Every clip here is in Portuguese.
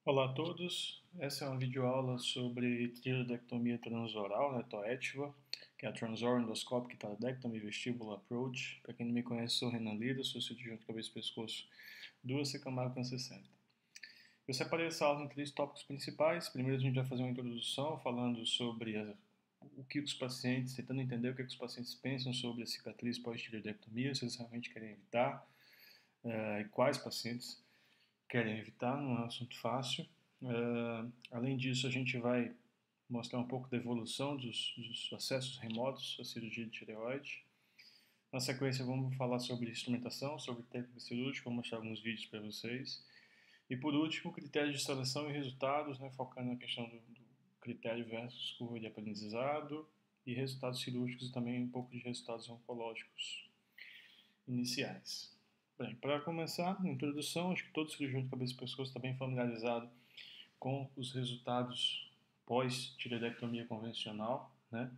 Olá a todos, essa é uma videoaula sobre tiroidectomia transoral, né, TOETVA, que é a Transoral Endoscopic Thyroidectomy Vestibular Approach. Para quem não me conhece, sou Renan Lira, sou cirurgião de cabeça e pescoço do AC Camargo Câncer Center. Eu separei essa aula em 3 tópicos principais. Primeiro a gente vai fazer uma introdução falando sobre o que os pacientes, tentando entender o que os pacientes pensam sobre a cicatriz pós-tiroidectomia, se eles realmente querem evitar, e quais pacientes querem evitar, não é um assunto fácil. Além disso, a gente vai mostrar um pouco da evolução dos acessos remotos à cirurgia de tireoide. Na sequência, vamos falar sobre instrumentação, sobre técnica cirúrgica, vou mostrar alguns vídeos para vocês. E por último, critérios de seleção e resultados, né, focando na questão do critério versus curva de aprendizado e resultados cirúrgicos e também um pouco de resultados oncológicos iniciais. Bem, para começar, a introdução, acho que todo cirurgião de cabeça e pescoço está bem familiarizado com os resultados pós-tireoidectomia convencional, né?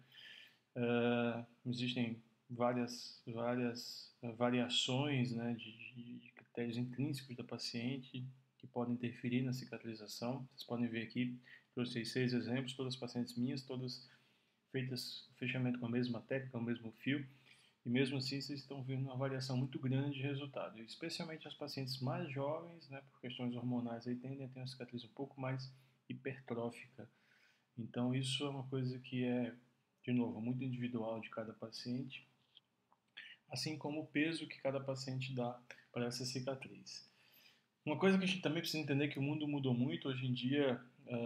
Existem várias variações, né, de critérios intrínsecos da paciente que podem interferir na cicatrização. Vocês podem ver aqui, trouxe 6 exemplos, todas pacientes minhas, todas feitas fechamento com a mesma técnica, com o mesmo fio. E mesmo assim, vocês estão vendo uma variação muito grande de resultado. Especialmente as pacientes mais jovens, né, por questões hormonais, aí tendem a ter uma cicatriz um pouco mais hipertrófica. Então, isso é uma coisa que é, de novo, muito individual de cada paciente, assim como o peso que cada paciente dá para essa cicatriz. Uma coisa que a gente também precisa entender é que o mundo mudou muito. Hoje em dia,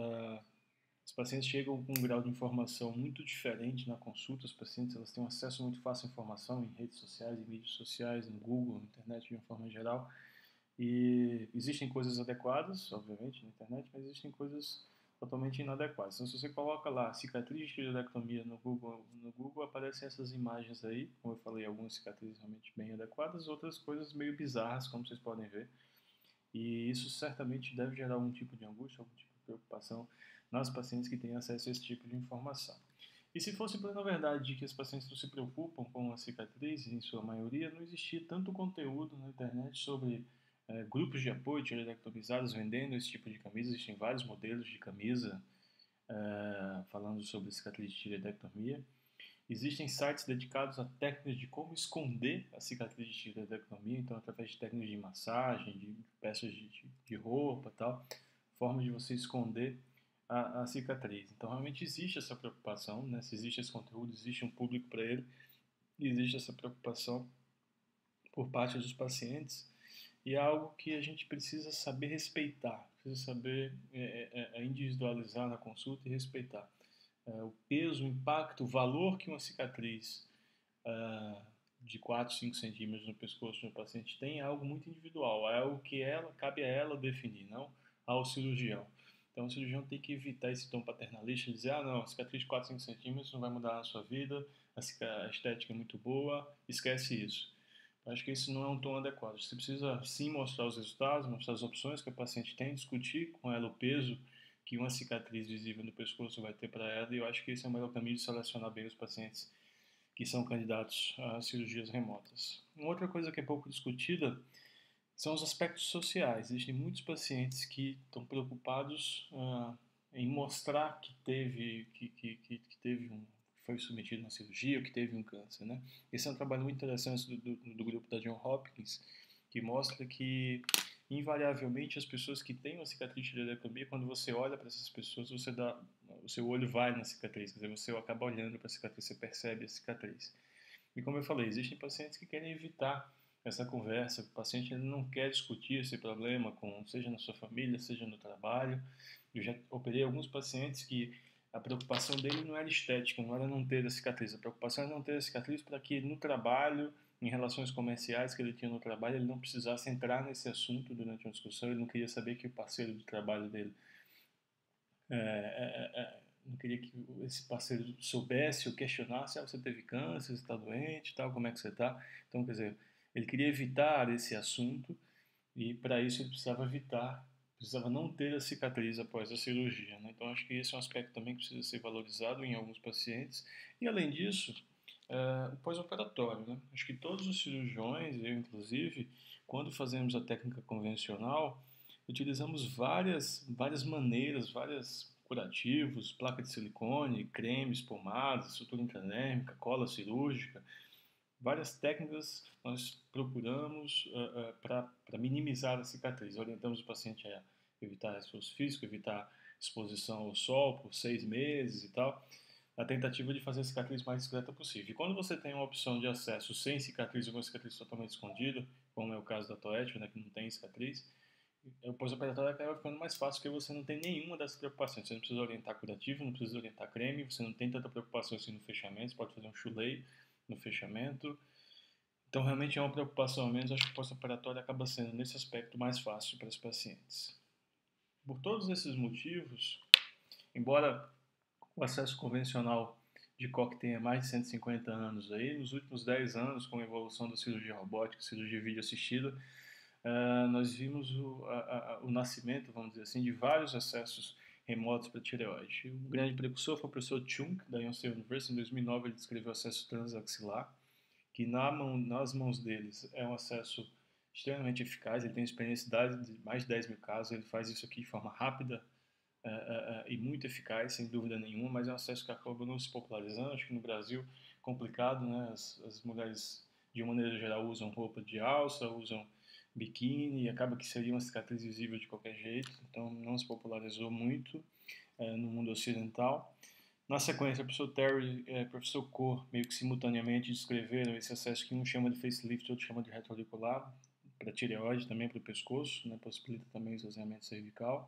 os pacientes chegam com um grau de informação muito diferente na consulta. Os pacientes elas têm um acesso muito fácil à informação em redes sociais, em mídias sociais, no Google, na internet de uma forma geral. E existem coisas adequadas, obviamente, na internet, mas existem coisas totalmente inadequadas. Então, se você coloca lá cicatriz de tireoidectomia no Google aparecem essas imagens aí, como eu falei, algumas cicatrizes realmente bem adequadas, outras coisas meio bizarras, como vocês podem ver. E isso certamente deve gerar algum tipo de angústia, algum tipo de preocupação nas pacientes que têm acesso a esse tipo de informação. E se fosse na verdade de que os pacientes não se preocupam com a cicatriz, em sua maioria, não existia tanto conteúdo na internet sobre grupos de apoio tireoidectomizados vendendo esse tipo de camisa. Existem vários modelos de camisa falando sobre cicatriz de tireoidectomia. Existem sites dedicados a técnicas de como esconder a cicatriz de tireoidectomia, então através de técnicas de massagem, de peças de roupa e tal, forma de você esconder a cicatriz. Então realmente existe essa preocupação, né? Se existe esse conteúdo, existe um público para ele, existe essa preocupação por parte dos pacientes e é algo que a gente precisa saber respeitar, precisa saber individualizar na consulta e respeitar. O peso, o impacto, o valor que uma cicatriz de 4, 5 centímetros no pescoço de um paciente tem é algo muito individual, é algo que cabe a ela definir, não ao cirurgião. Então o cirurgião tem que evitar esse tom paternalista de dizer, não, a cicatriz de 4, 5 centímetros não vai mudar a sua vida, a estética é muito boa, esquece isso. Eu acho que isso não é um tom adequado. Você precisa sim mostrar os resultados, mostrar as opções que a paciente tem, discutir com ela o peso que uma cicatriz visível no pescoço vai ter para ela, e eu acho que esse é o melhor caminho de selecionar bem os pacientes que são candidatos a cirurgias remotas. Uma outra coisa que é pouco discutida são os aspectos sociais. Existem muitos pacientes que estão preocupados em mostrar que foi submetido a uma cirurgia ou que teve um câncer, né? Esse é um trabalho muito interessante do grupo da Johns Hopkins, que mostra que invariavelmente as pessoas que têm uma cicatriz de tireoidectomia, quando você olha para essas pessoas, o seu olho vai na cicatriz, quer dizer, você acaba olhando para a cicatriz, você percebe a cicatriz. E como eu falei, existem pacientes que querem evitar essa conversa, o paciente ele não quer discutir esse problema, seja na sua família, seja no trabalho. Eu já operei alguns pacientes que a preocupação dele não era estética, não era não ter a cicatriz, a preocupação era não ter a cicatriz para que no trabalho, em relações comerciais que ele tinha no trabalho, ele não precisasse entrar nesse assunto durante uma discussão, ele não queria saber que o parceiro de trabalho dele não queria que esse parceiro soubesse ou questionasse, você teve câncer, você está doente, tal, como é que você está? Então, quer dizer, ele queria evitar esse assunto e para isso ele precisava não ter a cicatriz após a cirurgia, né? Então, acho que esse é um aspecto também que precisa ser valorizado em alguns pacientes. E, além disso, o pós-operatório, né? Acho que todos os cirurgiões, eu inclusive, quando fazemos a técnica convencional, utilizamos várias maneiras, vários curativos, placa de silicone, cremes, pomadas, sutura intradérmica, cola cirúrgica, várias técnicas nós procuramos para minimizar a cicatriz. Orientamos o paciente a evitar esforço físico, evitar exposição ao sol por 6 meses e tal, na tentativa de fazer a cicatriz mais discreta possível. E quando você tem uma opção de acesso sem cicatriz ou com a cicatriz totalmente escondida, como é o caso da Toette, né, que não tem cicatriz, o pós-operatório acaba ficando mais fácil porque você não tem nenhuma dessas preocupações. Você não precisa orientar curativo, não precisa orientar creme, você não tem tanta preocupação assim no fechamento, você pode fazer um chulei no fechamento. Então, realmente é uma preocupação a menos. Acho que o pós-operatório acaba sendo, nesse aspecto, mais fácil para os pacientes. Por todos esses motivos, embora o acesso convencional de coque tenha mais de 150 anos aí, nos últimos 10 anos, com a evolução da cirurgia robótica, cirurgia vídeo assistida, nós vimos o nascimento, vamos dizer assim, de vários acessos remotos para tireoide. Um grande precursor foi o professor Chung, da Yonsei University. Em 2009 ele descreveu o acesso transaxilar, que nas mãos deles é um acesso extremamente eficaz. Ele tem experiência de mais de 10 mil casos, ele faz isso aqui de forma rápida e muito eficaz, sem dúvida nenhuma, mas é um acesso que acaba não se popularizando. Acho que no Brasil complicado, né? As mulheres, de uma maneira geral, usam roupa de alça, usam biquíni, e acaba que seria uma cicatriz visível de qualquer jeito, então não se popularizou muito no mundo ocidental. Na sequência, o professor Terry e o professor Koh, meio que simultaneamente, descreveram esse acesso que um chama de facelift, outro chama de retroauricular, para tireoide, também para o pescoço, né, possibilita também o esvaziamento cervical.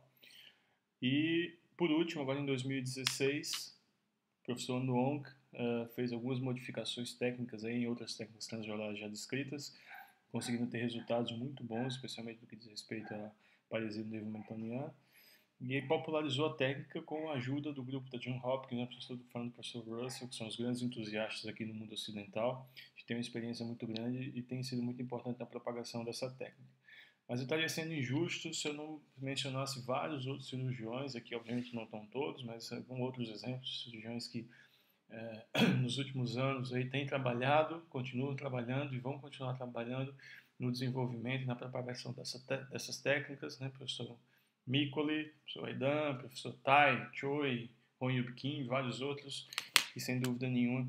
E, por último, agora em 2016, o professor Nuong fez algumas modificações técnicas aí, em outras técnicas transorais já descritas, conseguindo ter resultados muito bons, especialmente no que diz respeito à paralisia do nervo mentoniano. E ele popularizou a técnica com a ajuda do grupo da John Hopkins, né, falando do professor Russell, que são os grandes entusiastas aqui no mundo ocidental, que têm uma experiência muito grande e tem sido muito importante na propagação dessa técnica. Mas eu estaria sendo injusto se eu não mencionasse vários outros cirurgiões, aqui obviamente não estão todos, mas com outros exemplos de cirurgiões que nos últimos anos aí têm trabalhado, continuam trabalhando e vão continuar trabalhando no desenvolvimento e na propagação dessas técnicas, né, professor Mikoli, professor Aidan, professor Tai, Choi, Hong-Yup Kim e vários outros que, sem dúvida nenhuma,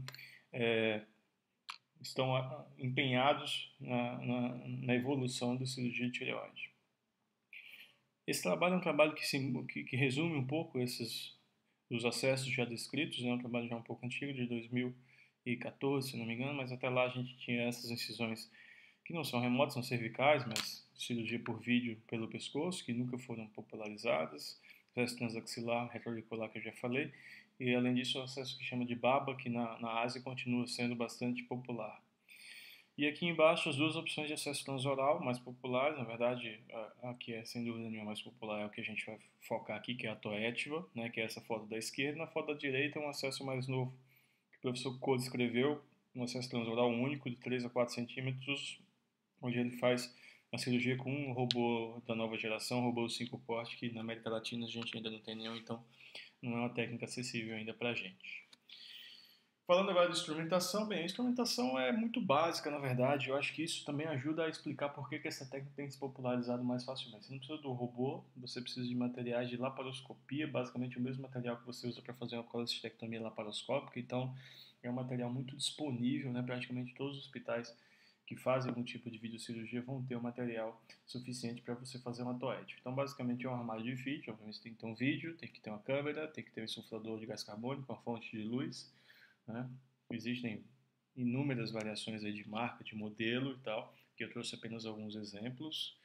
estão empenhados na evolução da cirurgia de tireoide. Esse trabalho é um trabalho que resume um pouco os acessos já descritos, é um trabalho já um pouco antigo, de 2014, se não me engano, mas até lá a gente tinha essas incisões que não são remotas, são cervicais, mas cirurgia por vídeo pelo pescoço, que nunca foram popularizadas, acesso transaxilar, retroauricular, que eu já falei, e além disso o acesso que chama de BABA, que na Ásia continua sendo bastante popular. E aqui embaixo as duas opções de acesso transoral mais populares, na verdade a que é sem dúvida nenhuma mais popular é o que a gente vai focar aqui, que é a Toetiva, né, que é essa foto da esquerda. Na foto da direita é um acesso mais novo, que o professor Koh descreveu, um acesso transoral único de 3 a 4 centímetros, onde ele faz a cirurgia com um robô da nova geração, robô 5 porte, que na América Latina a gente ainda não tem nenhum, então não é uma técnica acessível ainda para a gente. Falando agora de instrumentação, bem, a instrumentação é muito básica, na verdade. Eu acho que isso também ajuda a explicar por que essa técnica tem se popularizado mais facilmente. Você não precisa do robô, você precisa de materiais de laparoscopia, basicamente o mesmo material que você usa para fazer uma colestectomia laparoscópica. Então, é um material muito disponível, né? Praticamente todos os hospitais que fazem algum tipo de videocirurgia vão ter um material suficiente para você fazer uma toete. Então, basicamente, é um armário de vídeo. Obviamente, tem que ter um vídeo, tem que ter uma câmera, tem que ter um insuflador de gás carbônico, uma fonte de luz, né? Existem inúmeras variações aí de marca, de modelo e tal, que eu trouxe apenas alguns exemplos.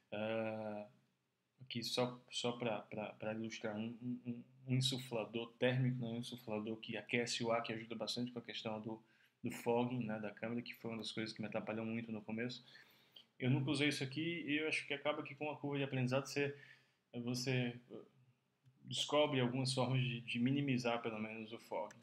Aqui só para ilustrar um insuflador térmico, né? Um insuflador que aquece o ar, que ajuda bastante com a questão do fogging, né, da câmera, que foi uma das coisas que me atrapalhou muito no começo. Eu nunca usei isso aqui e eu acho que acaba que com a curva de aprendizado você descobre algumas formas de minimizar pelo menos o fogging.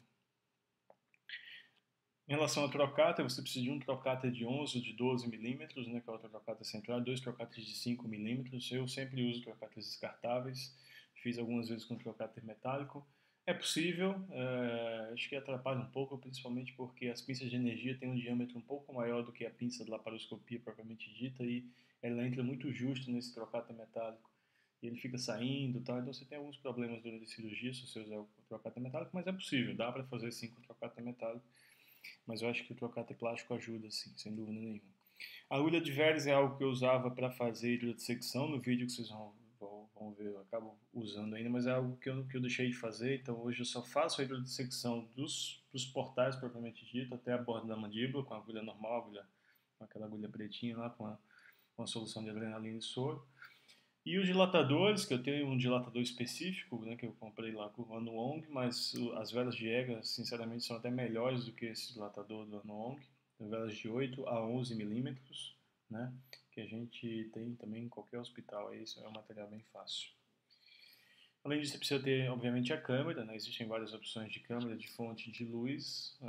Em relação ao trocáter, você precisa de um trocáter de 11 ou de 12 milímetros, né, que é o trocáter central, dois trocáteres de 5 milímetros. Eu sempre uso trocáteres descartáveis, fiz algumas vezes com trocáter metálico. É possível, acho que atrapalha um pouco, principalmente porque as pinças de energia têm um diâmetro um pouco maior do que a pinça de laparoscopia propriamente dita e ela entra muito justo nesse trocáter metálico. e ele fica saindo, tá? Então você tem alguns problemas durante a cirurgia se você usar o trocate metálico, mas é possível, dá para fazer sim com o trocate metálico, mas eu acho que o trocate plástico ajuda sim, sem dúvida nenhuma. A agulha de Veres é algo que eu usava para fazer hidrodissecção, no vídeo que vocês vão ver, eu acabo usando ainda, mas é algo que eu deixei de fazer, então hoje eu só faço a hidrodissecção dos portais propriamente dito, até a borda da mandíbula, com a agulha normal, com aquela agulha pretinha lá, com a solução de adrenalina e soro. E os dilatadores, que eu tenho um dilatador específico, né, que eu comprei lá com o Anuong, mas as velas de EGA, sinceramente, são até melhores do que esse dilatador do Anuong. Tem velas de 8 a 11 milímetros, né, que a gente tem também em qualquer hospital. Isso é um material bem fácil. Além disso, você precisa ter, obviamente, a câmera, né? Existem várias opções de câmera, de fonte de luz.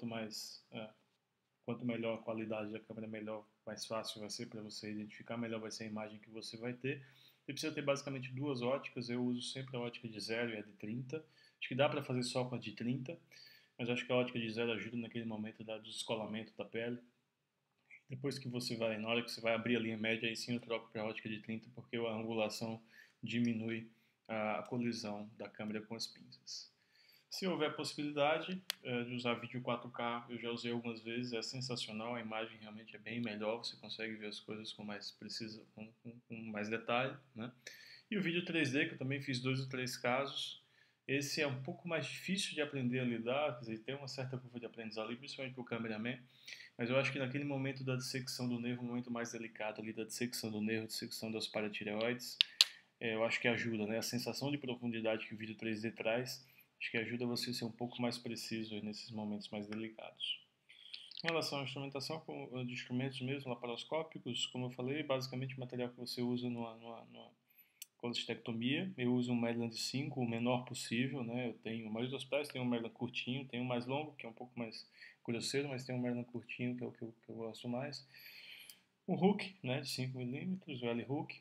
Quanto melhor a qualidade da câmera, melhor, mais fácil vai ser para você identificar, melhor vai ser a imagem que você vai ter. Você precisa ter basicamente duas óticas, eu uso sempre a ótica de 0 e a de 30. Acho que dá para fazer só com a de 30, mas acho que a ótica de 0 ajuda naquele momento do descolamento da pele. Depois que você vai, na hora que você vai abrir a linha média, aí sim eu troco para a ótica de 30, porque a angulação diminui a colisão da câmera com as pinças. Se houver possibilidade de usar vídeo 4K, eu já usei algumas vezes, é sensacional, a imagem realmente é bem melhor, você consegue ver as coisas com mais precisa, com mais detalhe, né? E o vídeo 3D, que eu também fiz 2 ou 3 casos, esse é um pouco mais difícil de aprender a lidar, quer dizer, tem uma certa curva de aprendizado ali, principalmente para o cameraman, mas eu acho que naquele momento da dissecção do nervo, um momento mais delicado ali da dissecção do nervo, dissecção das paratireoides, eu acho que ajuda, né? A sensação de profundidade que o vídeo 3D traz, acho que ajuda você a ser um pouco mais preciso nesses momentos mais delicados. Em relação à instrumentação de instrumentos mesmo laparoscópicos, como eu falei, basicamente o material que você usa numa colestectomia, eu uso um Medline 5, o menor possível, né? Eu tenho, a maioria dos hospitais tem um Medline curtinho, tem um mais longo, que é um pouco mais grosseiro, mas tem um Medline curtinho, que é o que eu gosto mais. Um hook, né, de 5 milímetros, o L-hook.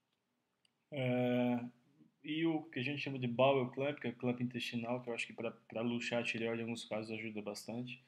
E o que a gente chama de bowel clamp, que é clamp intestinal, que eu acho que para luxar a tireoide em alguns casos ajuda bastante.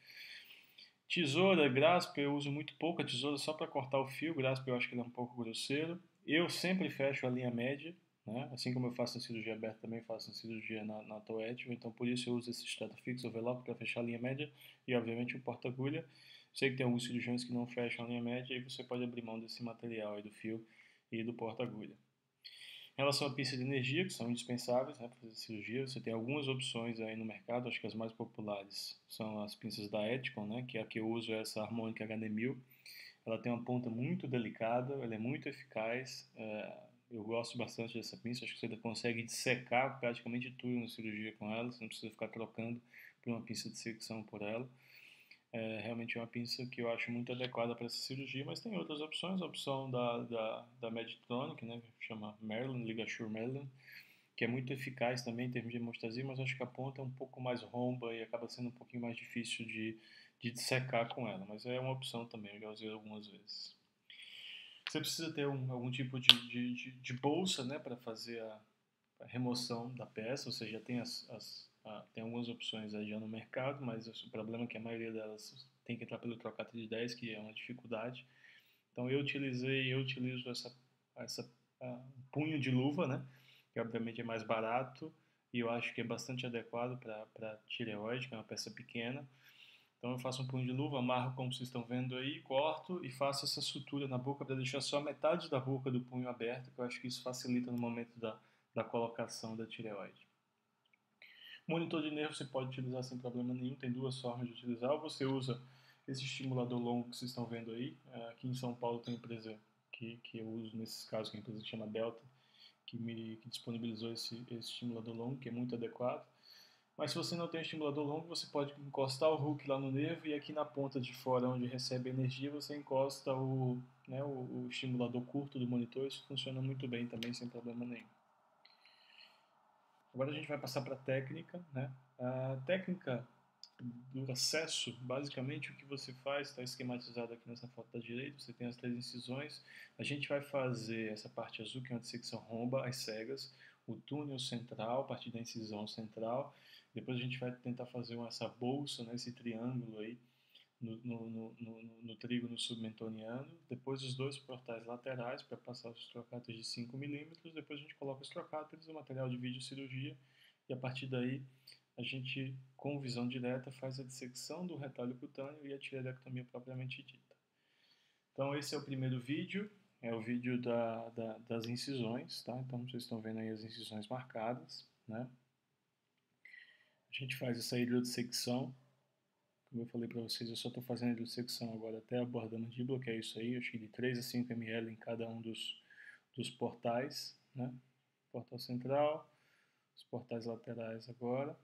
Tesoura, graspa, eu uso muito pouco a tesoura só para cortar o fio, graspa eu acho que ele é um pouco grosseiro. Eu sempre fecho a linha média, né? Assim como eu faço na cirurgia aberta, também faço na cirurgia na toética, então por isso eu uso esse Stratafix overlock para fechar a linha média e obviamente o porta-agulha. Sei que tem alguns cirurgiões que não fecham a linha média e você pode abrir mão desse material aí do fio e do porta-agulha. Em relação à pinça de energia, que são indispensáveis, né, para fazer cirurgia, você tem algumas opções aí no mercado, acho que as mais populares são as pinças da Eticon, né, que é a que eu uso, é essa Harmonic HD1000. Ela tem uma ponta muito delicada, ela é muito eficaz, eu gosto bastante dessa pinça, acho que você consegue dissecar praticamente tudo na cirurgia com ela, você não precisa ficar trocando por uma pinça de secção por ela. Realmente é uma pinça que eu acho muito adequada para essa cirurgia, mas tem outras opções, a opção da Medtronic, né, que chama Merlin, Ligashure Merlin, que é muito eficaz também em termos de hemostasia, mas acho que a ponta é um pouco mais romba e acaba sendo um pouquinho mais difícil de dissecar com ela, mas é uma opção também, eu já usei algumas vezes. Você precisa ter algum tipo de bolsa, né, para fazer a remoção da peça, ou seja, tem algumas opções aí já no mercado, mas o problema é que a maioria delas tem que entrar pelo trocate de 10, que é uma dificuldade. Então eu utilizo essa punho de luva, né, que obviamente é mais barato e eu acho que é bastante adequado para tireoide, que é uma peça pequena. Então eu faço um punho de luva, amarro como vocês estão vendo aí, corto e faço essa sutura na boca para deixar só metade da boca do punho aberta, que eu acho que isso facilita no momento da colocação da tireoide. Monitor de nervo você pode utilizar sem problema nenhum, tem duas formas de utilizar. Ou você usa esse estimulador longo que vocês estão vendo aí. Aqui em São Paulo tem uma empresa que eu uso nesses casos, que é a empresa que chama Delta, que disponibilizou esse estimulador longo, que é muito adequado. Mas se você não tem um estimulador longo, você pode encostar o hook lá no nervo e aqui na ponta de fora, onde recebe energia, você encosta o estimulador curto do monitor. Isso funciona muito bem também, sem problema nenhum. Agora a gente vai passar para a técnica, né? A técnica do acesso, basicamente o que você faz está esquematizado aqui nessa foto da direita. Você tem as 3 incisões. A gente vai fazer essa parte azul, que é uma dissecção romba, às cegas, o túnel central, a partir da incisão central. Depois a gente vai tentar fazer essa bolsa, né, esse triângulo aí, no trígono submentoniano, depois os 2 portais laterais para passar os trocáteres de 5 milímetros, depois a gente coloca os trocáteres, o material de videocirurgia, e a partir daí a gente, com visão direta, faz a dissecção do retalho cutâneo e a tireoidectomia propriamente dita. Então esse é o primeiro vídeo, é o vídeo das incisões, tá? Então vocês estão vendo aí as incisões marcadas, né? A gente faz essa hidrodissecção. Como eu falei para vocês, eu só estou fazendo a hidrodissecção agora até a borda da mandíbula, que é isso aí, acho que de 3 a 5 ml em cada um dos portais, né? Portal central, os portais laterais agora.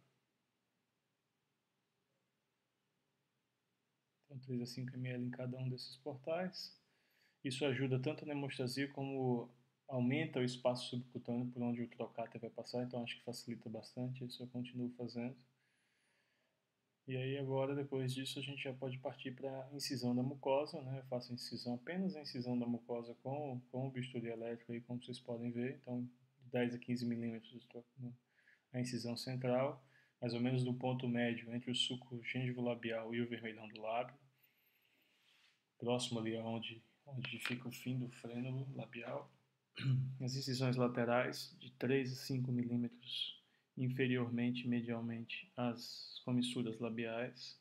Então 3 a 5 ml em cada um desses portais. Isso ajuda tanto na hemostasia como aumenta o espaço subcutâneo por onde o trocáter vai passar, então acho que facilita bastante, isso eu continuo fazendo. E aí agora, depois disso, a gente já pode partir para a incisão da mucosa, né? Eu faço apenas a incisão da mucosa com o bisturi elétrico, aí, como vocês podem ver. Então, de 10 a 15 milímetros a incisão central, mais ou menos no ponto médio entre o sulco gengivolabial e o vermelhão do lábio, próximo ali onde fica o fim do frênulo labial. As incisões laterais de 3 a 5 milímetros inferiormente e medialmente às comissuras labiais.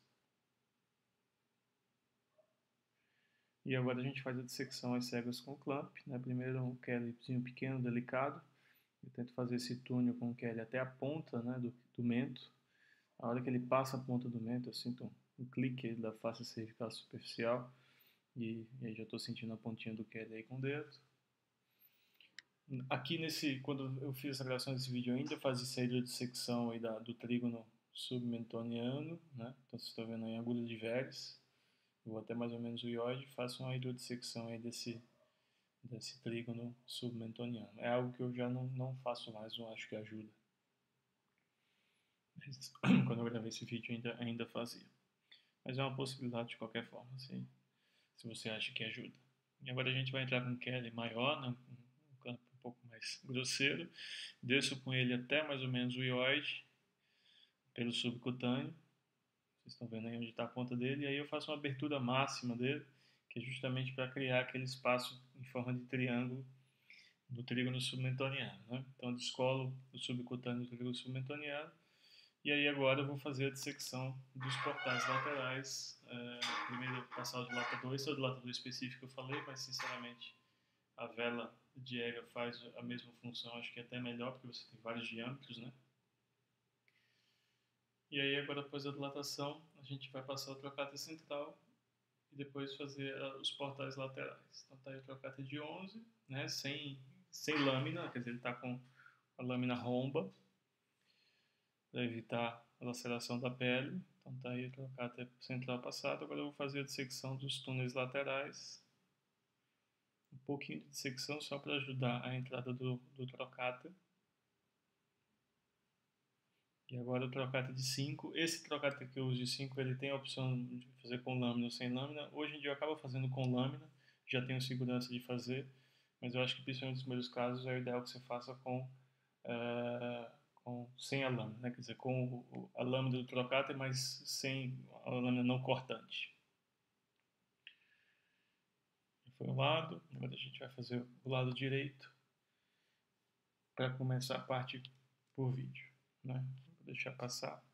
E agora a gente faz a dissecção às cegas com clamp, né? Primeiro um Kellyzinho pequeno, delicado. Eu tento fazer esse túnel com o Kelly até a ponta, né, do mento. A hora que ele passa a ponta do mento, eu sinto um clique da face cervical superficial. E aí já estou sentindo a pontinha do Kelly aí com o dedo. Aqui quando eu fiz a gravação desse vídeo ainda, eu fazia essa hidrodissecção aí do trígono submentoniano, né? Então vocês estão vendo aí a agulha de Verres. Eu vou até mais ou menos o ióide e faço uma hidrodissecção aí desse trígono submentoniano. É algo que eu já não faço mais, eu acho que ajuda. Mas, quando eu gravei esse vídeo ainda fazia. Mas é uma possibilidade de qualquer forma, se você acha que ajuda. E agora a gente vai entrar com um Kelly maior, né, um campo um pouco mais grosseiro. Desço com ele até mais ou menos o ióide, pelo subcutâneo. Vocês estão vendo aí onde está a ponta dele. E aí eu faço uma abertura máxima dele, que é justamente para criar aquele espaço em forma de triângulo do trígono submentoniano, né? Então eu descolo o subcutâneo do trígono submentoniano. E aí agora eu vou fazer a dissecção dos portais laterais. Primeiro passar o dilatador. Esse é o dilatador específico que eu falei, mas sinceramente a vela de Hega faz a mesma função, acho que é até melhor, porque você tem vários diâmetros, né? E aí agora depois da dilatação, a gente vai passar o trocáter central e depois fazer os portais laterais. Então tá aí o trocáter de 11, né? Sem lâmina, quer dizer, ele está com a lâmina romba, para evitar a laceração da pele. Então tá aí o trocáter central passado. Agora eu vou fazer a dissecção dos túneis laterais. Um pouquinho de dissecção só para ajudar a entrada do trocáter. E agora o trocáter de 5. Esse trocáter que eu uso de 5, ele tem a opção de fazer com lâmina ou sem lâmina. Hoje em dia eu acabo fazendo com lâmina, já tenho segurança de fazer, mas eu acho que principalmente nos primeiros casos é o ideal que você faça sem a lâmina, né? Quer dizer, com a lâmina do trocáter, mas sem a lâmina não cortante. Foi um lado, agora a gente vai fazer o lado direito para começar a parte por vídeo, né? Vou deixar passar. A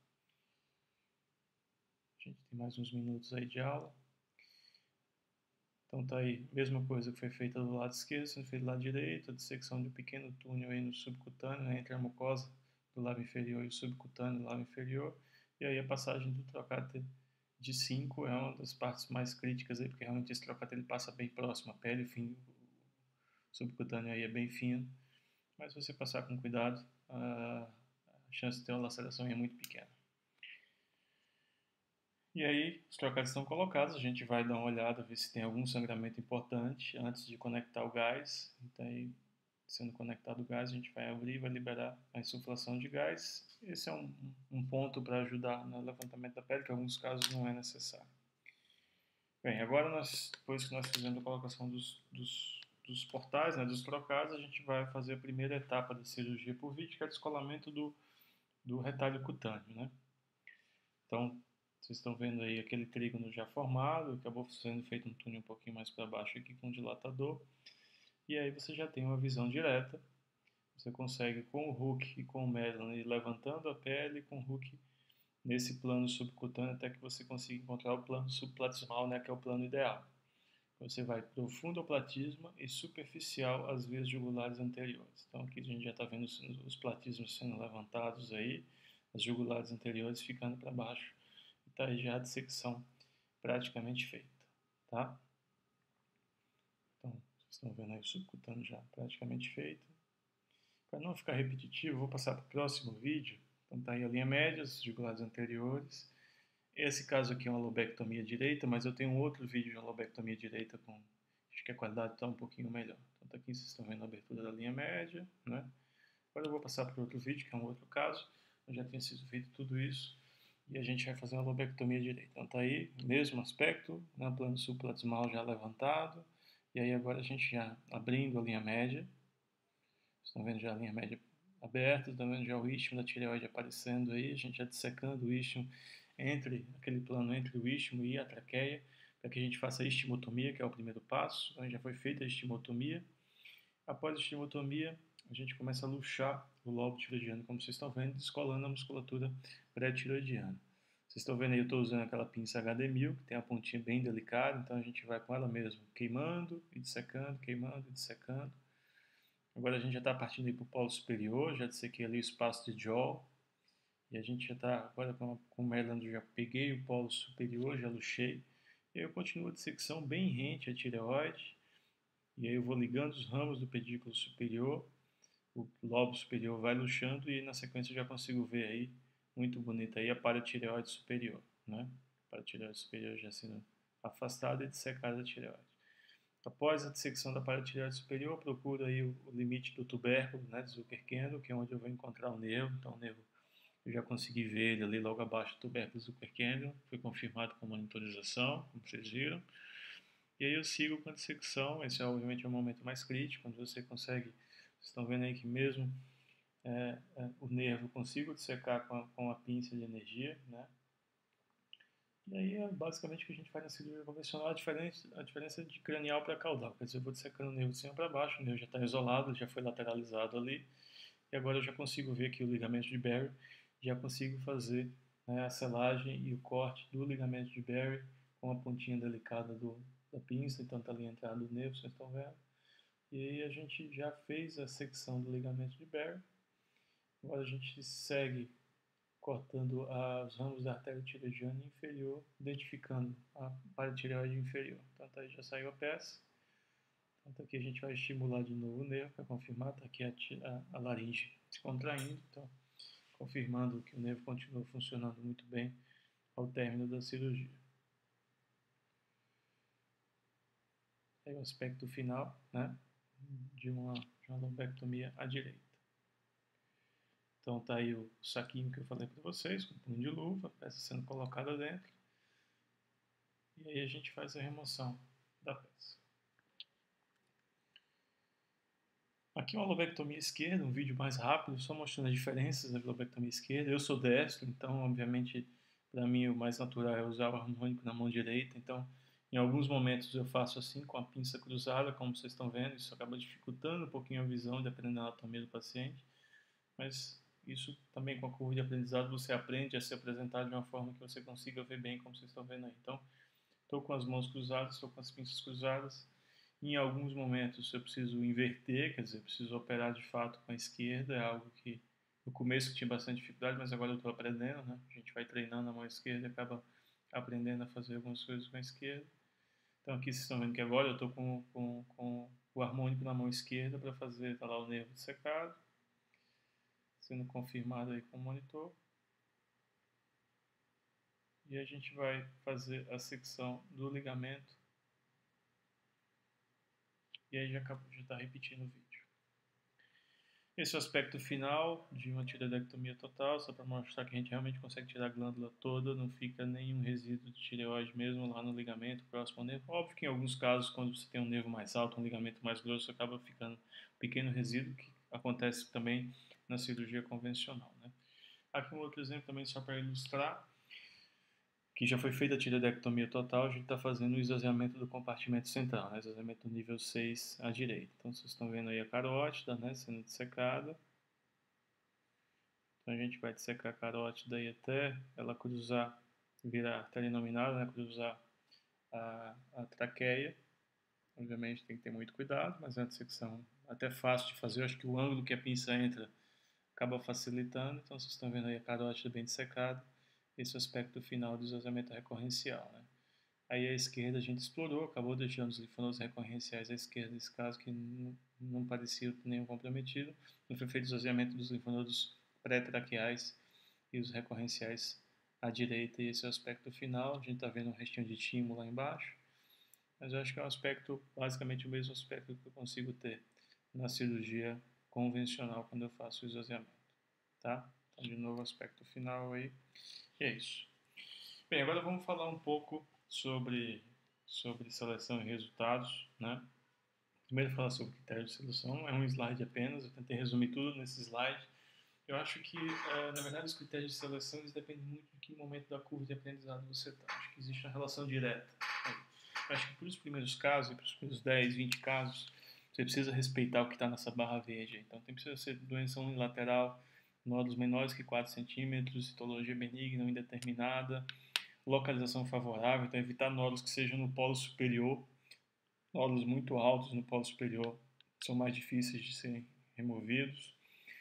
gente tem mais uns minutos aí de aula. Então tá aí, mesma coisa que foi feita do lado esquerdo, sendo feita do lado direito, a dissecção de um pequeno túnel aí no subcutâneo, né, entre a mucosa do lábio inferior e o subcutâneo do lábio inferior. E aí a passagem do trocáter de 5 é uma das partes mais críticas aí, porque realmente esse trocáter ele passa bem próximo à pele, o subcutâneo aí é bem fino. Mas se você passar com cuidado, a chance de ter uma laceração é muito pequena. E aí, os trocados estão colocados, a gente vai dar uma olhada, ver se tem algum sangramento importante antes de conectar o gás. Então, aí, sendo conectado o gás, a gente vai abrir e vai liberar a insuflação de gás. Esse é um ponto para ajudar no levantamento da pele, que em alguns casos não é necessário. Bem, agora depois que nós fizemos a colocação dos portais, né, dos trocados, a gente vai fazer a primeira etapa da cirurgia por vídeo, que é o descolamento do retalho cutâneo, né? Então, Vocês estão vendo aí aquele trígono já formado, acabou sendo feito um túnel um pouquinho mais para baixo aqui com o dilatador. E aí você já tem uma visão direta. Você consegue com o Hook e com o Madeline ir levantando a pele com o Hook nesse plano subcutâneo até que você consiga encontrar o plano subplatismal, né, que é o plano ideal. Você vai profundo ao platisma e superficial às veias jugulares anteriores. Então aqui a gente já está vendo os platismos sendo levantados aí, as jugulares anteriores ficando para baixo. E está aí já a dissecção praticamente feita, tá? Então, vocês estão vendo aí o subcutâneo já praticamente feito. Para não ficar repetitivo, vou passar para o próximo vídeo. Então tá aí a linha média, as jugulares anteriores. Esse caso aqui é uma lobectomia direita, mas eu tenho um outro vídeo de uma lobectomia direita com... Acho que a qualidade está um pouquinho melhor. Então tá aqui vocês estão vendo a abertura da linha média, né? Agora eu vou passar para outro vídeo, que é um outro caso. Eu já tinha sido feito tudo isso. E a gente vai fazer uma lobectomia direita. Então tá aí, mesmo aspecto, né? Plano subplatismal já levantado. E aí agora a gente já abrindo a linha média. Estão vendo já a linha média aberta, estão vendo já o istmo da tireoide aparecendo aí, a gente já dissecando o istmo entre aquele plano entre o istmo e a traqueia, para que a gente faça a istimotomia, que é o primeiro passo. Então já foi feita a istimotomia. Após a istimotomia, a gente começa a luxar o lobo tiroidiano, como vocês estão vendo, descolando a musculatura pré-tiroidiana. Vocês estão vendo aí, eu estou usando aquela pinça HD1000, que tem a pontinha bem delicada, então a gente vai com ela mesmo, queimando e dissecando, queimando e dissecando. Agora a gente já está partindo para o polo superior, já dissequei ali o espaço de jaw. E a gente já está, agora com o Maryland, já peguei o polo superior, já luxei. E aí eu continuo a dissecção bem rente à tireoide. E aí eu vou ligando os ramos do pedículo superior. O lobo superior vai luxando e na sequência eu já consigo ver aí, muito bonita aí, a paratireoide superior, né? A paratireoide superior já sendo afastada e dissecada a tireoide. Após a dissecção da paratireoide superior, procuro aí o limite do tubérculo, né, de Zuckerkendall, que é onde eu vou encontrar o nervo. Então, o nervo, eu já consegui ver ele ali logo abaixo do tubérculo de Zuckerkendall. Foi confirmado com monitorização, como vocês viram. E aí eu sigo com a dissecção. Esse, obviamente, é o momento mais crítico, onde você consegue... Vocês estão vendo aí que mesmo o nervo eu consigo dissecar com a pinça de energia, né? E aí é basicamente o que a gente faz na cirurgia convencional, a diferença de cranial para caudal. Quer dizer, eu vou dissecando o nervo de cima para baixo, o nervo já está isolado, já foi lateralizado ali, e agora eu já consigo ver aqui o ligamento de Barry, já consigo fazer, né, a selagem e o corte do ligamento de Barry com a pontinha delicada da pinça, então está ali a entrada do nervo, vocês estão vendo. E aí a gente já fez a secção do ligamento de Barry, agora a gente segue cortando os ramos da artéria tiroidiana inferior, identificando a paratireoide inferior. Então, tá aí, já saiu a peça. Então, aqui a gente vai estimular de novo o nervo para confirmar. Está aqui a laringe se contraindo, então, confirmando que o nervo continua funcionando muito bem ao término da cirurgia. Aí o aspecto final, né, de uma lobectomia à direita. Então tá aí o saquinho que eu falei para vocês, com punho de luva, a peça sendo colocada dentro. E aí a gente faz a remoção da peça. Aqui é uma lobectomia esquerda, um vídeo mais rápido, só mostrando as diferenças da lobectomia esquerda. Eu sou destro, então obviamente para mim o mais natural é usar o harmônico na mão direita. Então em alguns momentos eu faço assim com a pinça cruzada, como vocês estão vendo. Isso acaba dificultando um pouquinho a visão, dependendo da anatomia do paciente. Mas isso também com a curva de aprendizado você aprende a se apresentar de uma forma que você consiga ver bem, como vocês estão vendo aí. Então, estou com as mãos cruzadas, estou com as pinças cruzadas. Em alguns momentos eu preciso inverter, quer dizer, eu preciso operar de fato com a esquerda, é algo que no começo eu tinha bastante dificuldade, mas agora eu estou aprendendo, né? A gente vai treinando a mão esquerda e acaba aprendendo a fazer algumas coisas com a esquerda. Então aqui vocês estão vendo que agora eu estou com o harmônico na mão esquerda para fazer, tá lá o nervo dissecado, sendo confirmado aí com o monitor. E a gente vai fazer a secção do ligamento. E aí já está repetindo o vídeo. Esse é o aspecto final de uma tireoidectomia total, só para mostrar que a gente realmente consegue tirar a glândula toda, não fica nenhum resíduo de tireoide mesmo lá no ligamento, próximo ao nervo. Óbvio que em alguns casos, quando você tem um nervo mais alto, um ligamento mais grosso, acaba ficando um pequeno resíduo, que acontece também na cirurgia convencional, né? Aqui um outro exemplo também só para ilustrar. que já foi feita a tireoidectomia total, a gente está fazendo o esvaziamento do compartimento central, né? Esvaziamento do nível 6 à direita. Então, vocês estão vendo aí a carótida, né, sendo dissecada. Então, a gente vai dissecar a carótida aí até ela cruzar, virar artéria nominal, né, cruzar a traqueia. Obviamente tem que ter muito cuidado, mas é uma dissecção até fácil de fazer. Eu acho que o ângulo que a pinça entra acaba facilitando. Então, vocês estão vendo aí a carótida bem dissecada. Esse é o aspecto final do esvaziamento recorrencial, né? Aí a esquerda a gente explorou, acabou deixando os linfonodos recorrenciais à esquerda, nesse caso que não parecia nenhum comprometido. Não foi feito o esvaziamento dos linfonodos pré-traqueais e os recorrenciais à direita, e esse é o aspecto final. A gente está vendo um restinho de timo lá embaixo, mas eu acho que é um aspecto, basicamente o mesmo aspecto que eu consigo ter na cirurgia convencional quando eu faço o esvaziamento, tá? Então, de novo, aspecto final aí, e é isso. Bem, agora vamos falar um pouco sobre seleção e resultados, né? Primeiro falar sobre critério de seleção, é um slide apenas, eu tentei resumir tudo nesse slide. Eu acho que, na verdade, os critérios de seleção eles dependem muito de que momento da curva de aprendizado você está. Acho que existe uma relação direta. Eu acho que para os primeiros casos, e para os primeiros 10, 20 casos, você precisa respeitar o que está nessa barra verde. Então, precisa ser doença unilateral, nódulos menores que 4 centímetros, citologia benigna ou indeterminada, localização favorável, então evitar nódulos que sejam no polo superior. Nódulos muito altos no polo superior são mais difíceis de serem removidos.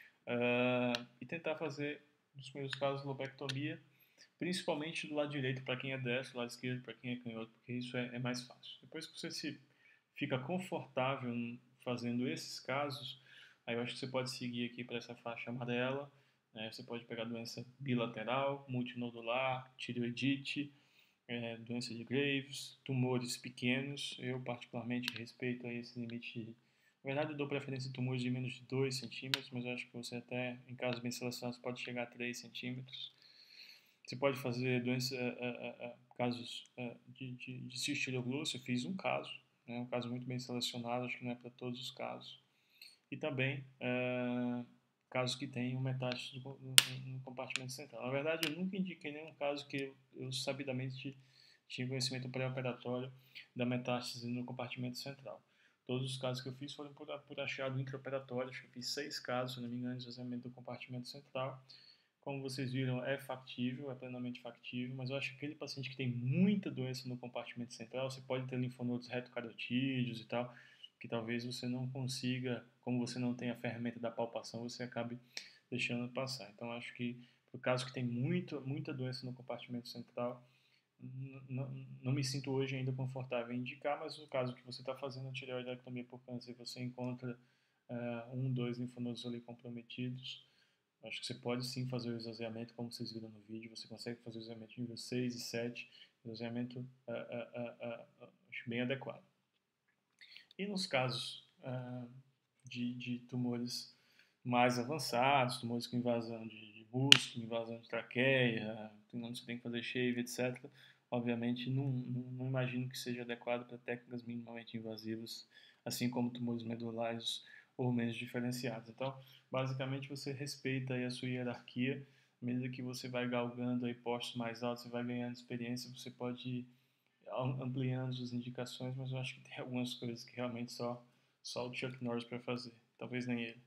E tentar fazer, nos primeiros casos, lobectomia, principalmente do lado direito para quem é destro, do lado esquerdo para quem é canhoto, porque isso é mais fácil. Depois que você se fica confortável fazendo esses casos, aí eu acho que você pode seguir aqui para essa faixa amarela, né? Você pode pegar doença bilateral, multinodular, tireoidite, doença de Graves, tumores pequenos. Eu particularmente respeito aí esse limite. Na verdade, eu dou preferência a tumores de menos de 2 centímetros, mas eu acho que você até, em casos bem selecionados, pode chegar a 3 centímetros. Você pode fazer doença, casos de cistiloglúcio. Eu fiz um caso, né, um caso muito bem selecionado, acho que não é para todos os casos. E também casos que têm metástase no compartimento central. Na verdade, eu nunca indiquei nenhum caso que eu sabidamente tinha conhecimento pré-operatório da metástase no compartimento central. Todos os casos que eu fiz foram por achado intraoperatório. Acho que eu fiz 6 casos, se não me engano, de esvaziamento do compartimento central. Como vocês viram, é factível, é plenamente factível, mas eu acho que aquele paciente que tem muita doença no compartimento central, você pode ter linfonodos retocarotídeos e tal, que talvez você não consiga, como você não tem a ferramenta da palpação, você acabe deixando passar. Então, acho que para o caso que tem muita doença no compartimento central, não me sinto hoje ainda confortável em indicar, mas no caso que você está fazendo a tireoidectomia por câncer, você encontra 2 linfonodos ali comprometidos, acho que você pode sim fazer o esvaziamento, como vocês viram no vídeo, você consegue fazer o esvaziamento nível 6 e 7, esvaziamento acho bem adequado. E nos casos de tumores mais avançados, tumores com invasão de músculo, invasão de traqueia, onde você tem que fazer shave, etc., obviamente não imagino que seja adequado para técnicas minimamente invasivas, assim como tumores medulares ou menos diferenciados. Então, basicamente, você respeita aí a sua hierarquia, à medida que você vai galgando aí postos mais altos, você vai ganhando experiência, você pode ir ampliando as indicações, mas eu acho que tem algumas coisas que realmente só o Chuck Norris para fazer, talvez nem ele.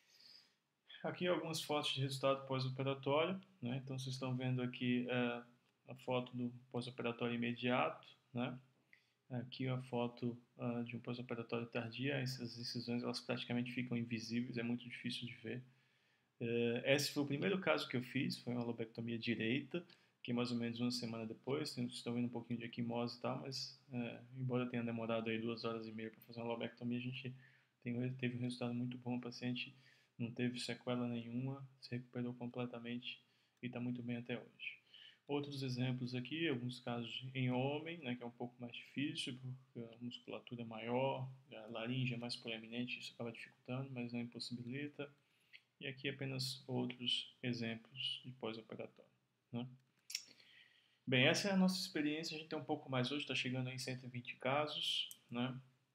Aqui algumas fotos de resultado pós-operatório, né? Então vocês estão vendo aqui a foto do pós-operatório imediato, né? Aqui a foto de um pós-operatório tardio. Essas incisões elas praticamente ficam invisíveis, é muito difícil de ver. Esse foi o primeiro caso que eu fiz, foi uma lobectomia direita, que mais ou menos uma semana depois, vocês estão vendo um pouquinho de equimose e tal, mas embora tenha demorado aí 2 horas e meia para fazer uma lobectomia, a gente teve um resultado muito bom, o paciente não teve sequela nenhuma, se recuperou completamente e está muito bem até hoje. Outros exemplos aqui, alguns casos em homem, né, que é um pouco mais difícil, porque a musculatura é maior, a laringe é mais proeminente, isso acaba dificultando, mas não impossibilita. E aqui apenas outros exemplos de pós-operatório, né? Bem, essa é a nossa experiência, a gente tem um pouco mais hoje, está chegando em 120 casos, né?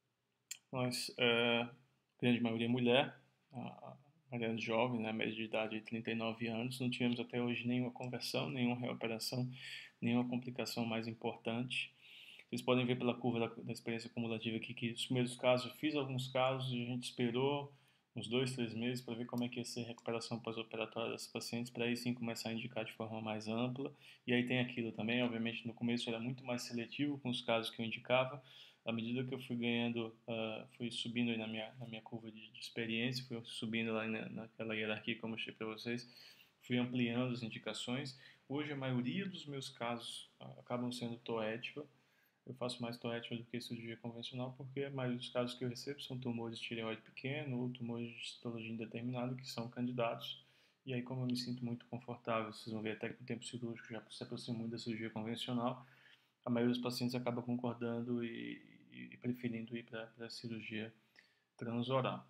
Mas a grande maioria é mulher, a maioria jovem, né? Média de idade de 39 anos, não tivemos até hoje nenhuma conversão, nenhuma reoperação, nenhuma complicação mais importante. Vocês podem ver pela curva da experiência cumulativa aqui que os primeiros casos, eu fiz alguns casos e a gente esperou uns 2, 3 meses para ver como é que ia ser a recuperação pós-operatória desses pacientes, para aí sim começar a indicar de forma mais ampla. E aí tem aquilo também, obviamente no começo era muito mais seletivo com os casos que eu indicava. À medida que eu fui ganhando, fui subindo aí na minha curva de experiência, fui subindo lá naquela hierarquia como eu mostrei para vocês, fui ampliando as indicações. Hoje a maioria dos meus casos acabam sendo TOETIVA. Eu faço mais TOETIVA do que cirurgia convencional, porque a maioria dos casos que eu recebo são tumores de tireoide pequeno ou tumores de citologia indeterminada que são candidatos. E aí, como eu me sinto muito confortável, vocês vão ver até que o tempo cirúrgico já se aproxima muito da cirurgia convencional, a maioria dos pacientes acaba concordando e preferindo ir para a cirurgia transoral.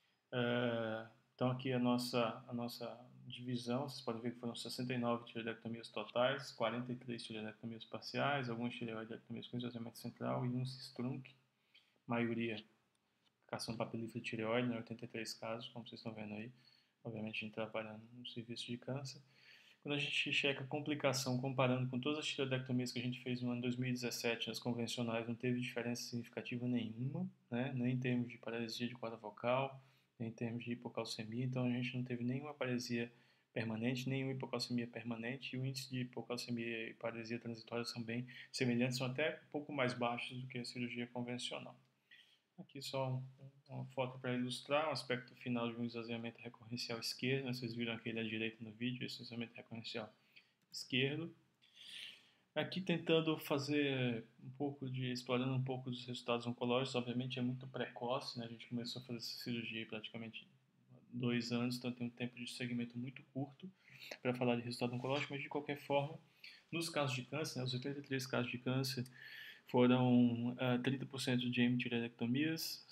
Então aqui a nossa divisão, vocês podem ver que foram 69 tireoidectomias totais, 43 tireoidectomias parciais, algumas tireoidectomias com esvaziamento central e um cistrunc, maioria cação papilífera de tireoide, né, 83 casos, como vocês estão vendo aí. Obviamente a gente trabalhando no serviço de câncer. Quando a gente checa a complicação comparando com todas as tireoidectomias que a gente fez no ano 2017, nas convencionais, não teve diferença significativa nenhuma, né? Nem em termos de paralisia de corda vocal, nem em termos de hipocalcemia. Então a gente não teve nenhuma paresia permanente, nenhuma hipocalcemia permanente, e o índice de hipocalcemia e paresia transitória são bem semelhantes, são até um pouco mais baixos do que a cirurgia convencional. Aqui só uma foto para ilustrar o aspecto final de um esvaziamento recorrencial esquerdo, né? Vocês viram aquele à direita no vídeo, esse esvaziamento recorrencial esquerdo. Aqui tentando fazer explorando um pouco dos resultados oncológicos, obviamente é muito precoce, né? A gente começou a fazer essa cirurgia praticamente 2 anos, então tem um tempo de segmento muito curto para falar de resultado oncológico, mas de qualquer forma, nos casos de câncer, né, os 83 casos de câncer, foram 30% de hemitireoidectomias,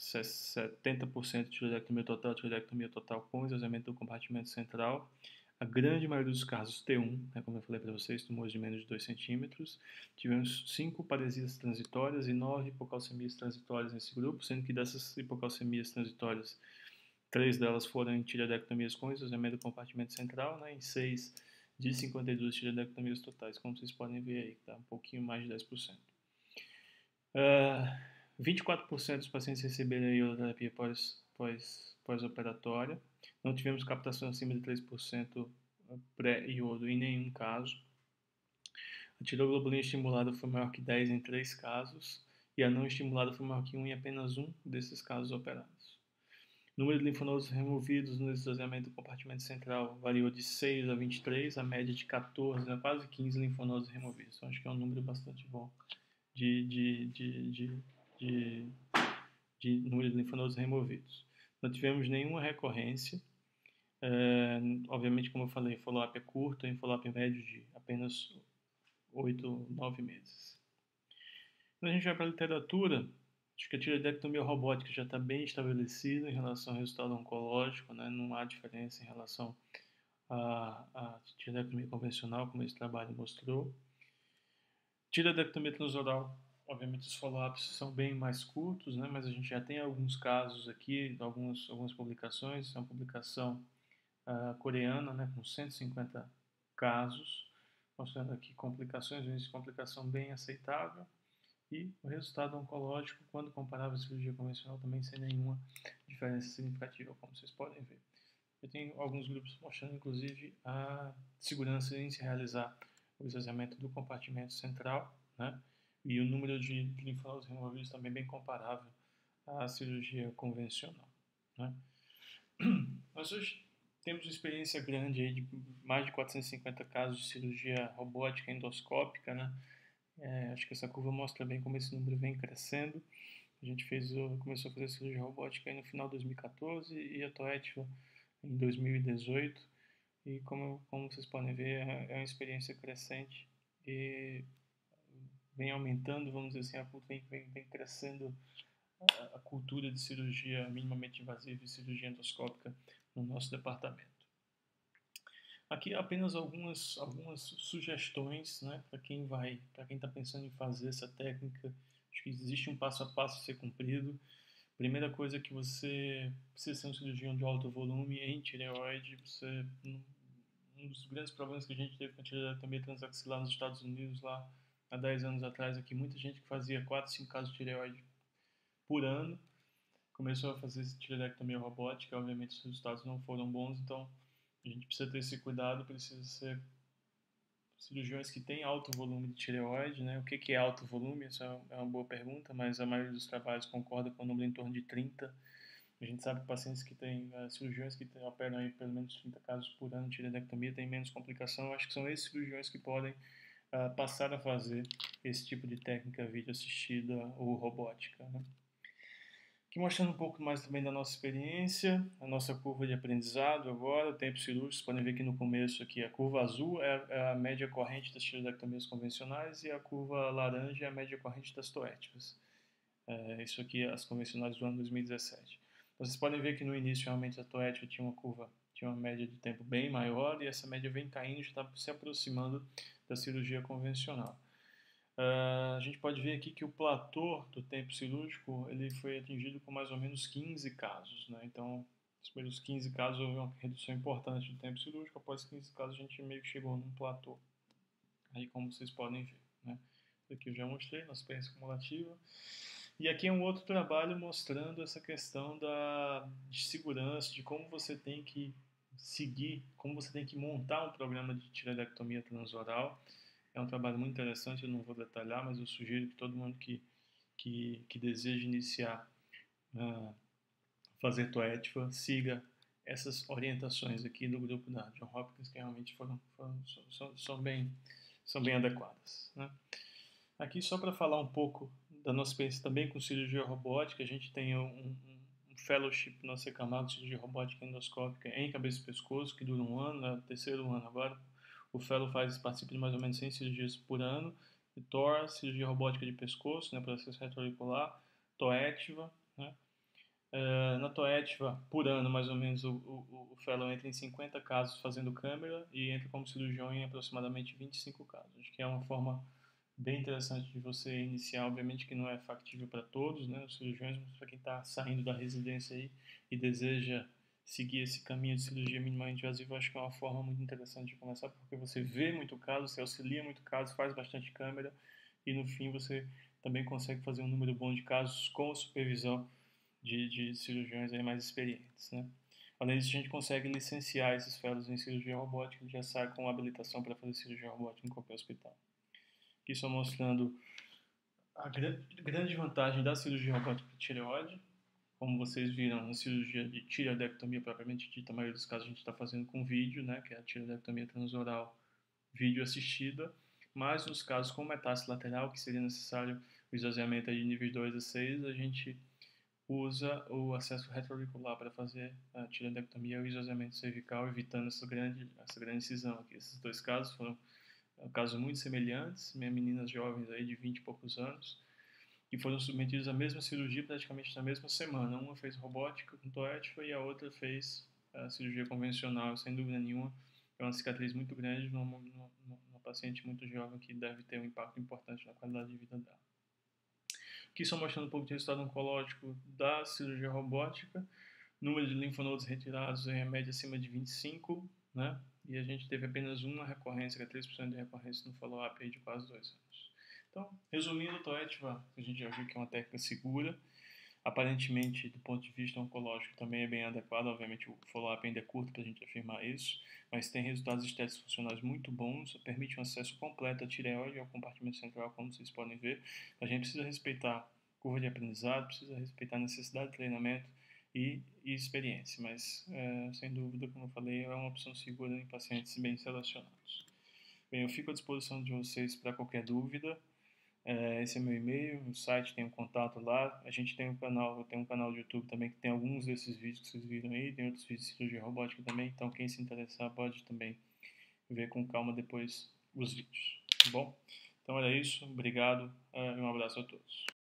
70% de tireoidectomia total com esvaziamento do compartimento central. A grande maioria dos casos T1, né, como eu falei para vocês, tumores de menos de 2 centímetros. Tivemos 5 paresias transitórias e 9 hipocalcemias transitórias nesse grupo, sendo que dessas hipocalcemias transitórias, 3 delas foram em tireoidectomias com esvaziamento do compartimento central, né, e 6 de 52 tireoidectomias totais, como vocês podem ver aí, que está um pouquinho mais de 10%. 24% dos pacientes receberam a iodoterapia pós-operatória. Não tivemos captação acima de 3% pré-iodo em nenhum caso. A tiroglobulina estimulada foi maior que 10 em 3 casos e a não estimulada foi maior que 1 em apenas um desses casos operados. O número de linfonodos removidos no esvaziamento do compartimento central variou de 6 a 23, a média de 14 a quase 15 linfonodos removidos. Então, acho que é um número bastante bom de número de linfonodos removidos. Não tivemos nenhuma recorrência. Obviamente, como eu falei, follow-up é curto, em follow-up médio de apenas 8, 9 meses. Quando a gente vai para a literatura, acho que a tireoidectomia robótica já está bem estabelecida em relação ao resultado oncológico, né? Não há diferença em relação à tireoidectomia convencional, como esse trabalho mostrou. Tireoidectomia transoral, obviamente os follow-ups são bem mais curtos, né? Mas a gente já tem alguns casos aqui, algumas publicações. É uma publicação coreana, né? Com 150 casos, mostrando aqui complicações, um índice de complicação bem aceitável. E o resultado oncológico, quando comparável à cirurgia convencional, também sem nenhuma diferença significativa, como vocês podem ver. Eu tenho alguns grupos mostrando, inclusive, a segurança em se realizar o esvaziamento do compartimento central, né? E o número de linfonodos removidos também bem comparável à cirurgia convencional, né? Nós hoje temos uma experiência grande aí de mais de 450 casos de cirurgia robótica endoscópica, né? Acho que essa curva mostra bem como esse número vem crescendo. A gente começou a fazer cirurgia robótica aí no final de 2014 e a TOETIVA em 2018. E como vocês podem ver, é uma experiência crescente e vem aumentando, vamos dizer assim, vem crescendo a cultura de cirurgia minimamente invasiva e cirurgia endoscópica no nosso departamento. Aqui apenas algumas sugestões, né, para quem está pensando em fazer essa técnica. Acho que existe um passo a passo a ser cumprido. Primeira coisa é que você precisa ser um cirurgião de alto volume em tireoide. Você um dos grandes problemas que a gente teve com a tireoidectomia transaxilar nos Estados Unidos lá há 10 anos atrás é que muita gente que fazia 4, 5 casos de tireoide por ano começou a fazer tireoidectomia robótica. Obviamente os resultados não foram bons, então a gente precisa ter esse cuidado, precisa ser cirurgiões que têm alto volume de tireoide, né? O que é alto volume? Essa é uma boa pergunta, mas a maioria dos trabalhos concorda com o número em torno de 30. A gente sabe que pacientes que têm, cirurgiões que operam aí pelo menos 30 casos por ano de tireoidectomia têm menos complicação. Eu acho que são esses cirurgiões que podem passar a fazer esse tipo de técnica vídeo assistida ou robótica, né? Aqui mostrando um pouco mais também da nossa experiência, a nossa curva de aprendizado agora, o tempo cirúrgico. Vocês podem ver que no começo aqui a curva azul é a média corrente das tireoidectomias convencionais e a curva laranja é a média corrente das toéticas. Isso aqui é as convencionais do ano 2017. Então, vocês podem ver que no início realmente a toética tinha uma média de tempo bem maior e essa média vem caindo, já está se aproximando da cirurgia convencional. A gente pode ver aqui que o platô do tempo cirúrgico ele foi atingido com mais ou menos 15 casos, né? Então, nos primeiros 15 casos houve uma redução importante do tempo cirúrgico, após 15 casos a gente meio que chegou num platô, aí como vocês podem ver, né? Isso aqui eu já mostrei na experiência cumulativa. E aqui é um outro trabalho mostrando essa questão de segurança, de como você tem que seguir, como você tem que montar um programa de tireoidectomia transoral. É um trabalho muito interessante, eu não vou detalhar, mas eu sugiro que todo mundo que deseja iniciar fazer TOETFA siga essas orientações aqui do grupo da John Hopkins, que realmente são bem adequadas, né? Aqui só para falar um pouco da nossa experiência também com cirurgia robótica, a gente tem um fellowship no CCAMAL de cirurgia robótica endoscópica em cabeça e pescoço, que dura um ano, é o terceiro ano agora. O fellow participa de mais ou menos 100 cirurgias por ano, de TOR, cirurgia robótica de pescoço, né, processo retroauricular, TOETVA, né. Na TOETVA, por ano, mais ou menos, o fellow entra em 50 casos fazendo câmera e entra como cirurgião em aproximadamente 25 casos. Acho que é uma forma bem interessante de você iniciar, obviamente que não é factível para todos, né, os cirurgiões, mas para quem está saindo da residência aí e deseja seguir esse caminho de cirurgia minimamente invasiva, acho que é uma forma muito interessante de começar, porque você vê muito caso, você auxilia muito caso, faz bastante câmera e no fim você também consegue fazer um número bom de casos com a supervisão de cirurgiões aí mais experientes, né? Além disso, a gente consegue licenciar esses fellows em cirurgia robótica e já sai com habilitação para fazer cirurgia robótica em qualquer hospital. Aqui só mostrando a grande vantagem da cirurgia robótica de tireoide. Como vocês viram, na cirurgia de tireoidectomia propriamente dita, a maioria dos casos a gente está fazendo com vídeo, né, que é a tireoidectomia transoral vídeo assistida, mas nos casos com metástase lateral, que seria necessário o esvaziamento de níveis 2 a 6, a gente usa o acesso retroauricular para fazer a tireoidectomia e o esvaziamento cervical, evitando essa grande incisão aqui. Esses dois casos foram casos muito semelhantes, meninas jovens aí de 20 e poucos anos, que foram submetidos à mesma cirurgia praticamente na mesma semana. Uma fez robótica com TOETFA e a outra fez a cirurgia convencional, sem dúvida nenhuma. É uma cicatriz muito grande numa paciente muito jovem que deve ter um impacto importante na qualidade de vida dela. Aqui só mostrando um pouco de resultado oncológico da cirurgia robótica. Número de linfonodos retirados em média acima de 25, né? E a gente teve apenas uma recorrência, que é 3% de recorrência no follow-up aí de quase 2 anos. Então, resumindo, o TOETFA, a gente já viu que é uma técnica segura. Aparentemente, do ponto de vista oncológico, também é bem adequado. Obviamente, o follow-up ainda é curto para a gente afirmar isso, mas tem resultados estéticos funcionais muito bons, permite um acesso completo à tireoide e ao compartimento central, como vocês podem ver. A gente precisa respeitar curva de aprendizado, precisa respeitar a necessidade de treinamento e experiência, mas sem dúvida, como eu falei, é uma opção segura em pacientes bem selecionados. Bem, eu fico à disposição de vocês para qualquer dúvida. Esse é meu e-mail, o site tem um contato lá. A gente tem um canal, eu tenho um canal de YouTube também que tem alguns desses vídeos que vocês viram aí, tem outros vídeos de cirurgia robótica também, então quem se interessar pode também ver com calma depois os vídeos, tá bom? Então era isso, obrigado e um abraço a todos.